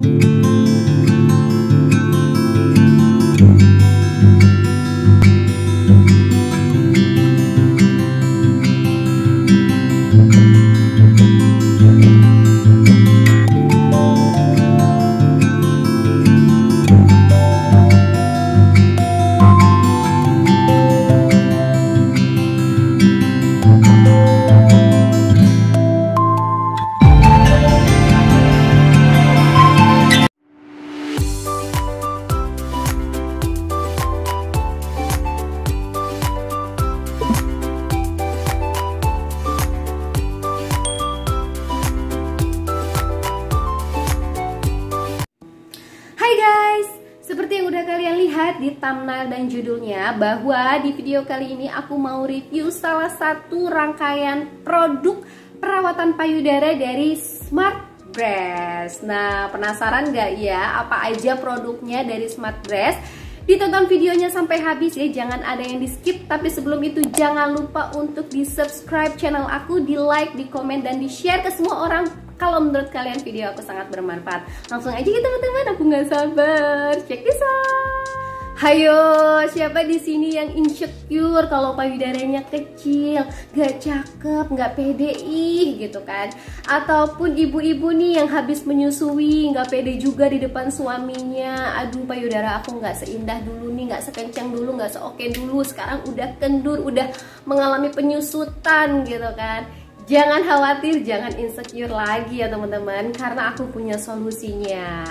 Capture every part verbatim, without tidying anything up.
Seperti yang udah kalian lihat di thumbnail dan judulnya, bahwa di video kali ini aku mau review salah satu rangkaian produk perawatan payudara dari Smart Breast. Nah, penasaran gak ya apa aja produknya dari Smart Breast? Ditonton videonya sampai habis ya, jangan ada yang di skip. Tapi sebelum itu jangan lupa untuk di subscribe channel aku, di like, di komen, dan di share ke semua orang kalau menurut kalian video aku sangat bermanfaat. Langsung aja ya teman-teman, aku nggak sabar. Check this out. Hayo, siapa di sini yang insecure kalau payudaranya kecil, gak cakep, gak pede ih gitu kan? Ataupun ibu-ibu nih yang habis menyusui, gak pede juga di depan suaminya. Aduh, payudara aku gak seindah dulu nih, gak sekencang dulu, gak seoke dulu. Sekarang udah kendur, udah mengalami penyusutan gitu kan? Jangan khawatir, jangan insecure lagi ya teman-teman, karena aku punya solusinya.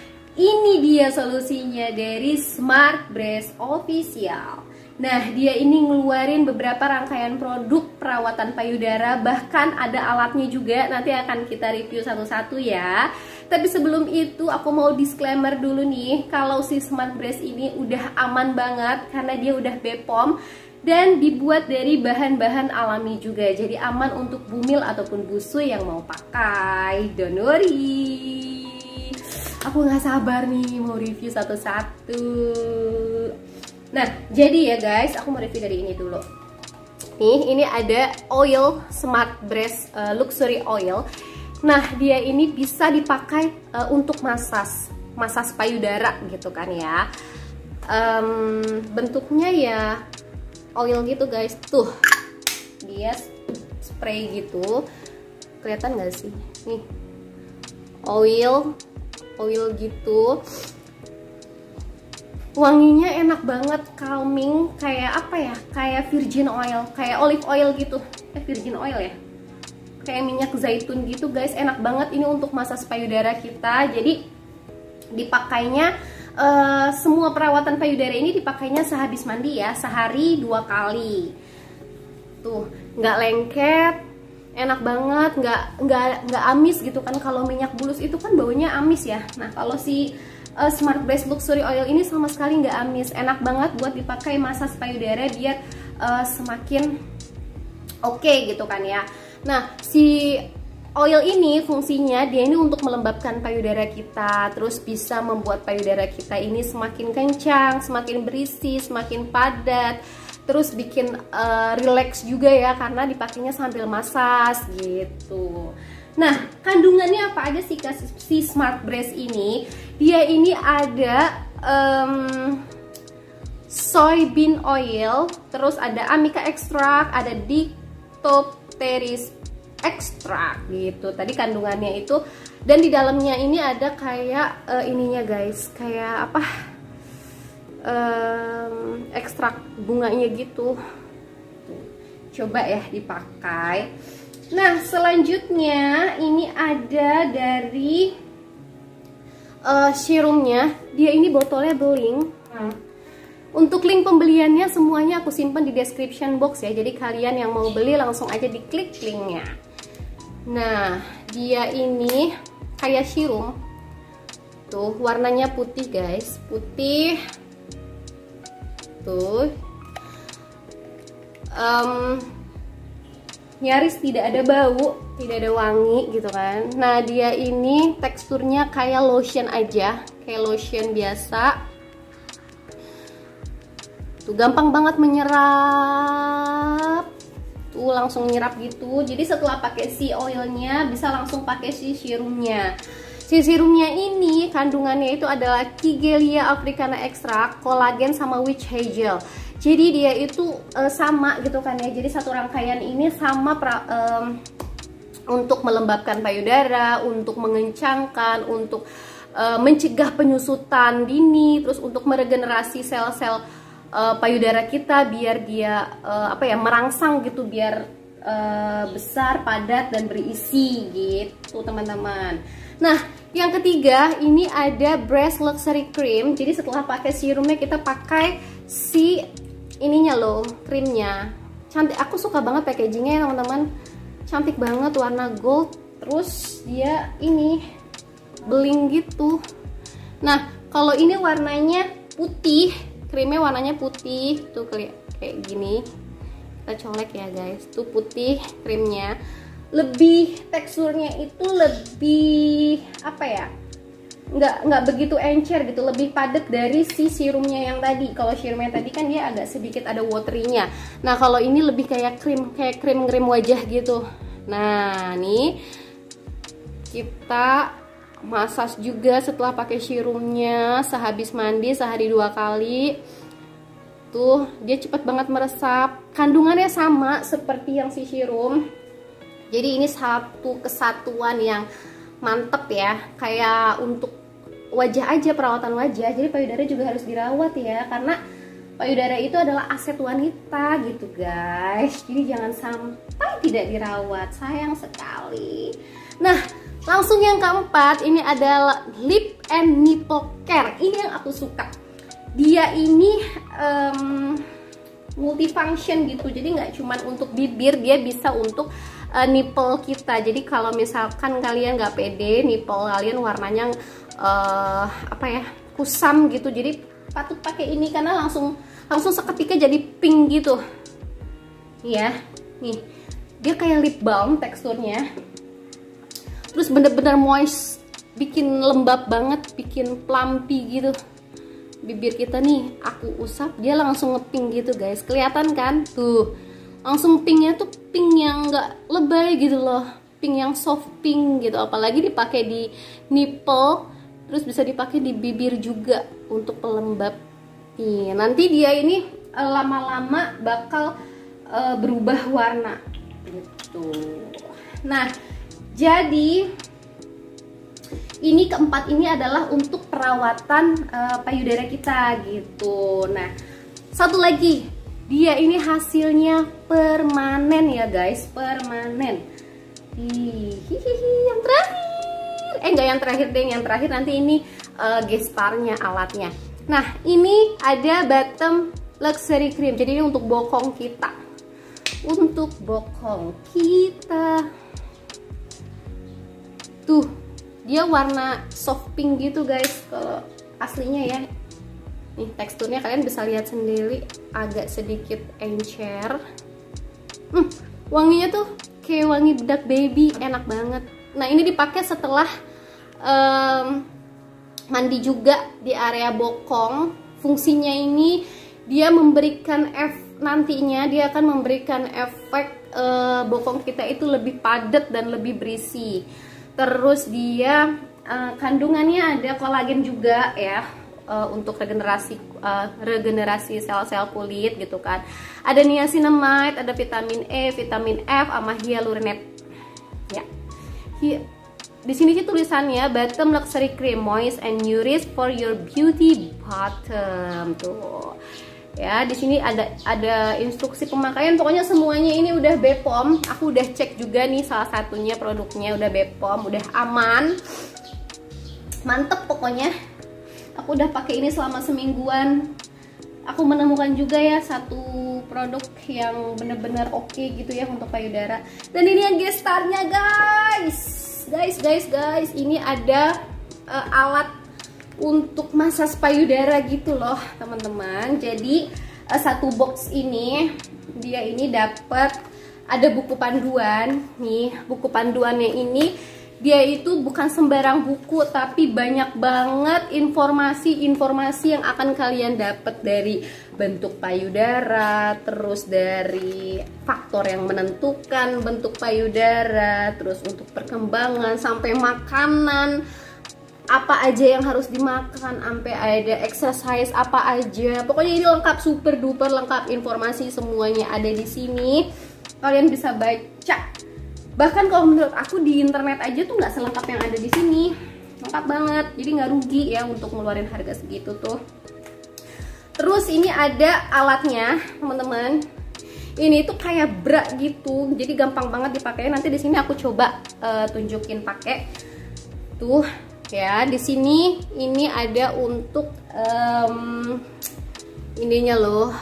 Ini dia solusinya dari Smart Breast Official. Nah, dia ini ngeluarin beberapa rangkaian produk perawatan payudara, bahkan ada alatnya juga. Nanti akan kita review satu-satu ya. Tapi sebelum itu aku mau disclaimer dulu nih, kalau si Smart Breast ini udah aman banget karena dia udah B P O M dan dibuat dari bahan-bahan alami juga. Jadi aman untuk bumil ataupun busui yang mau pakai. Don't worry. Aku nggak sabar nih mau review satu-satu. Nah, jadi ya guys, aku mau review dari ini dulu. Nih, ini ada oil Smart Breast uh, Luxury Oil. Nah, dia ini bisa dipakai uh, untuk masas, masas payudara gitu kan ya. Um, bentuknya ya oil gitu guys, tuh dia spray gitu, kelihatan nggak sih? Nih, oil. Oil gitu, wanginya enak banget, calming, kayak apa ya, kayak virgin oil, kayak olive oil gitu, eh virgin oil ya, kayak minyak zaitun gitu guys, enak banget ini untuk masas payudara kita. Jadi dipakainya uh, semua perawatan payudara ini dipakainya sehabis mandi ya, sehari dua kali, tuh nggak lengket. Enak banget, nggak nggak nggak amis gitu kan. Kalau minyak bulus itu kan baunya amis ya. Nah, kalau si uh, Smart Breast Luxury Oil ini sama sekali nggak amis. Enak banget buat dipakai masas payudara biar uh, semakin oke okay, gitu kan ya. Nah, si oil ini fungsinya dia ini untuk melembabkan payudara kita, terus bisa membuat payudara kita ini semakin kencang, semakin berisi, semakin padat. Terus bikin uh, relax juga ya, karena dipakainya sambil masas gitu. Nah, kandungannya apa aja sih si Smart Breast ini? Dia ini ada um, soybean oil, terus ada Amica extract, ada Dictopteris extract gitu. Tadi kandungannya itu, dan di dalamnya ini ada kayak uh, ininya guys, kayak apa? Um, ekstrak bunganya gitu. Coba ya dipakai. Nah, selanjutnya ini ada dari uh, serumnya. Dia ini botolnya beling. hmm. Untuk link pembeliannya semuanya aku simpan di description box ya. Jadi kalian yang mau beli langsung aja diklik linknya. Nah, dia ini kayak serum. Tuh, warnanya putih guys, putih. Tuh, um, nyaris tidak ada bau, tidak ada wangi gitu kan. Nah, dia ini teksturnya kayak lotion aja, kayak lotion biasa. Tuh, gampang banget menyerap. Tuh, langsung nyerap gitu. Jadi setelah pakai si oilnya bisa langsung pakai si serumnya. Si serumnya ini kandungannya itu adalah Kigelia africana extract, kolagen sama witch hazel. Jadi dia itu uh, sama gitu kan ya. Jadi satu rangkaian ini sama pra, um, untuk melembabkan payudara, untuk mengencangkan, untuk uh, mencegah penyusutan dini, terus untuk meregenerasi sel-sel uh, payudara kita biar dia uh, apa ya merangsang gitu, biar uh, besar, padat dan berisi gitu teman-teman. Nah, yang ketiga ini ada Breast Luxury Cream. Jadi setelah pakai serumnya kita pakai si ininya loh, krimnya. Cantik, aku suka banget packagingnya ya teman-teman. Cantik banget, warna gold. Terus dia ini bling gitu. Nah, kalau ini warnanya putih, krimnya warnanya putih. Tuh kayak gini. Kita colek ya guys. Tuh putih krimnya. Lebih teksturnya itu lebih apa ya, nggak nggak begitu encer gitu, lebih padat dari si serumnya yang tadi. Kalau serumnya tadi kan dia agak sedikit ada watery-nya. Nah kalau ini lebih kayak krim, kayak krim krim wajah gitu. Nah nih kita massage juga setelah pakai serumnya, sehabis mandi sehari dua kali. Tuh dia cepet banget meresap, kandungannya sama seperti yang si serum. Jadi ini satu kesatuan yang mantep ya, kayak untuk wajah aja, perawatan wajah. Jadi payudara juga harus dirawat ya, karena payudara itu adalah aset wanita gitu guys. Jadi jangan sampai tidak dirawat, sayang sekali. Nah langsung yang keempat ini adalah Lip and Nipple Care. Ini yang aku suka. Dia ini um, multifunction gitu, jadi nggak cuma untuk bibir, dia bisa untuk uh, nipple kita. Jadi kalau misalkan kalian nggak pede, nipple kalian warnanya uh, apa ya, kusam gitu, jadi patut pakai ini karena langsung langsung seketika jadi pink gitu. Ya, nih dia kayak lip balm teksturnya, terus bener-bener moist, bikin lembab banget, bikin plumpy gitu. Bibir kita nih aku usap dia langsung ngepink gitu guys, kelihatan kan tuh, langsung pinknya tuh pink yang nggak lebay gitu loh, pink yang soft pink gitu. Apalagi dipakai di nipple, terus bisa dipakai di bibir juga untuk pelembab. Nih nanti dia ini lama-lama bakal uh, berubah warna gitu. Nah jadi ini keempat ini adalah untuk perawatan uh, payudara kita gitu. Nah, satu lagi, dia ini hasilnya permanen ya guys, permanen. Hihihi, yang terakhir, eh enggak yang terakhir deh, yang terakhir nanti ini uh, gesparnya, alatnya. Nah, ini ada Bottom Luxury Cream. Jadi ini untuk bokong kita, untuk bokong kita. Tuh. Dia warna soft pink gitu guys kalau aslinya ya. Nih teksturnya kalian bisa lihat sendiri, agak sedikit encer. Hmm, wanginya tuh kayak wangi bedak baby, enak banget. Nah ini dipakai setelah um, mandi juga di area bokong. Fungsinya ini dia memberikan efek, nantinya dia akan memberikan efek uh, bokong kita itu lebih padat dan lebih berisi. Terus dia uh, kandungannya ada kolagen juga ya, uh, untuk regenerasi uh, regenerasi sel-sel kulit gitu kan. Ada niacinamide, ada vitamin E, vitamin F, sama hyaluronate. Ya. Hi Di sini sih tulisannya Bottom Luxury Cream Moist and Nourish for your beauty bottom tuh. Ya, di sini ada ada instruksi pemakaian. Pokoknya semuanya ini udah B P O M. Aku udah cek juga nih salah satunya produknya udah B P O M, udah aman. Mantep pokoknya. Aku udah pakai ini selama semingguan. Aku menemukan juga ya satu produk yang bener-bener oke okay gitu ya untuk payudara. Dan ini yang gestarnya guys. Guys, guys, guys, ini ada uh, alat untuk massage payudara gitu loh teman-teman. Jadi uh, satu box ini dia ini dapat ada buku panduan nih. Buku panduannya ini dia itu bukan sembarang buku, tapi banyak banget informasi-informasi yang akan kalian dapat dari bentuk payudara, terus dari faktor yang menentukan bentuk payudara, terus untuk perkembangan sampai makanan, apa aja yang harus dimakan, sampai ada exercise apa aja. Pokoknya ini lengkap, super duper lengkap, informasi semuanya ada di sini. Kalian bisa baca. Bahkan kalau menurut aku di internet aja tuh nggak selengkap yang ada di sini. Lengkap banget. Jadi nggak rugi ya untuk ngeluarin harga segitu tuh. Terus ini ada alatnya, teman-teman. Ini tuh kayak bra gitu. Jadi gampang banget dipakai. Nanti di sini aku coba uh, tunjukin pakai. Tuh ya, di sini ini ada untuk um, ininya loh,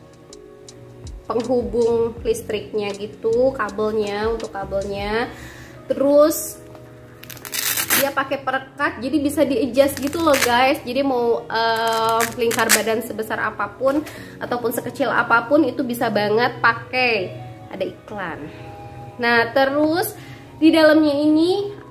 penghubung listriknya gitu, kabelnya, untuk kabelnya. Terus dia pakai perekat, jadi bisa di-adjust gitu loh guys. Jadi mau um, lingkar badan sebesar apapun ataupun sekecil apapun itu bisa banget pakai. Ada iklan. Nah terus di dalamnya ini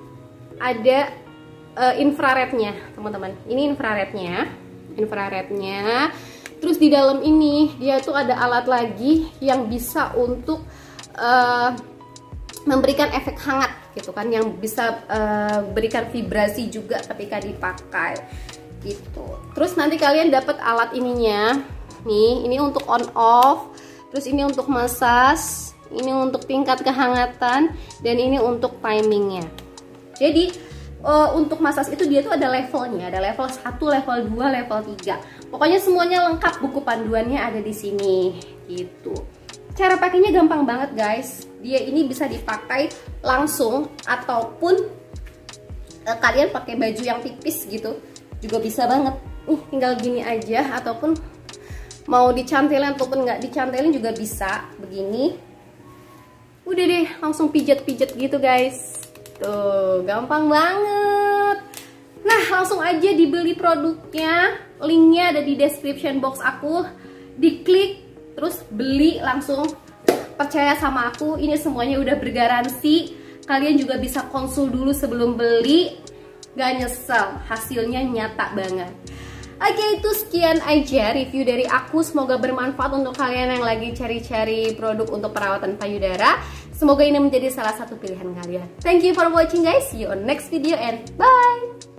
ada Uh, infrarednya, teman-teman. Ini infrarednya, infrarednya. Terus di dalam ini dia tuh ada alat lagi yang bisa untuk uh, memberikan efek hangat, gitu kan, yang bisa uh, berikan vibrasi juga ketika dipakai, gitu. Terus nanti kalian dapat alat ininya, nih. Ini untuk on off. Terus ini untuk massage. Ini untuk tingkat kehangatan. Dan ini untuk timingnya. Jadi Uh, untuk massage itu dia tuh ada levelnya, ada level satu, level dua, level tiga. Pokoknya semuanya lengkap, buku panduannya ada di sini gitu. Cara pakainya gampang banget guys. Dia ini bisa dipakai langsung ataupun uh, kalian pakai baju yang tipis gitu juga bisa banget. Nih tinggal gini aja, ataupun mau dicantilin ataupun nggak dicantilin juga bisa begini. Udah deh, langsung pijat-pijat gitu guys. Tuh, gampang banget. Nah, langsung aja dibeli produknya. Linknya ada di description box aku. Diklik, terus beli langsung. Percaya sama aku, ini semuanya udah bergaransi. Kalian juga bisa konsul dulu sebelum beli. Gak nyesel, hasilnya nyata banget. Oke, itu sekian aja review dari aku. Semoga bermanfaat untuk kalian yang lagi cari-cari produk untuk perawatan payudara. Semoga ini menjadi salah satu pilihan kalian. Thank you for watching guys. See you on next video and bye.